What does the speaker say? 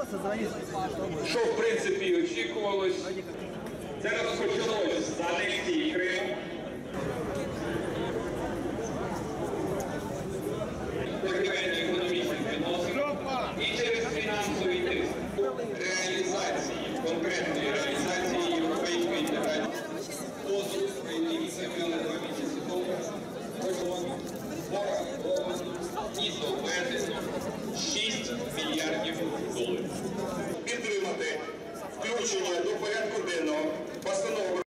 що в принципі очікувалось. Це розпочалось з анексії Криму.